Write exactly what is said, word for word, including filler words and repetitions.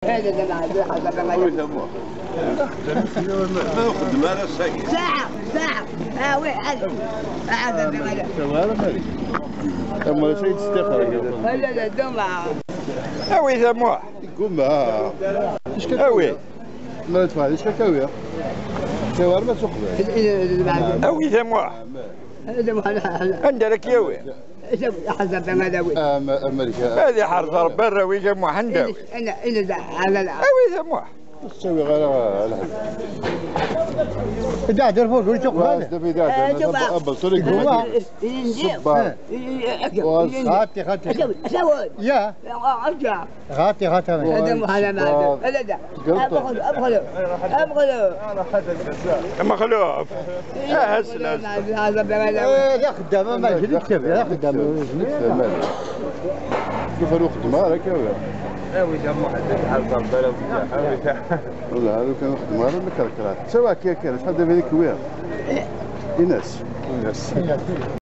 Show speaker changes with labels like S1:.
S1: هذا جماعة حسب ما يسموه. ما يخدم على الساكن. ساعة ساعة. ها وين هذا؟ هذا جماعة.
S2: شوارع مالي. أما شيء تستقر كذا.
S1: لا لا دمعة.
S3: أوي يسموه.
S2: يقوم معاه.
S3: إيش كاوي؟
S2: ما تفعل إيش كاوي؟ شوارع ما تقبل.
S3: أوي يسموه. عندك ياوي.
S1: حسب ما داوي.
S2: أمريكا.
S3: هذه حرص برا ويسموه حنداوي.
S1: أنا أنا على العالم.
S3: أوي يسموه.
S2: تسوي غير الحين.
S4: دا درفور قول شوف
S2: هذا. ده في ده. أنا أبل طريق هو. صبار.
S4: غاتي غاتي.
S1: أسوي أسوي.
S4: يا.
S1: أرجع.
S4: غاتي غاتي.
S1: هذا مو هذا ما هذا. هذا ده. أبغى أبغى أبغى.
S3: مخلوف. أهس لازم.
S1: هذا بماذا؟
S4: يا خدامة ما يكتب يا خدامة.
S2: كيف نروح خدمة هكا ولا؟
S3: أوي يسموه حتى حرص برا ويسموه.
S2: ولا هذا كان خدمة ولا كركرات. سواء كيف كان شحال دابا هذيك وير. إناس.
S3: إناس.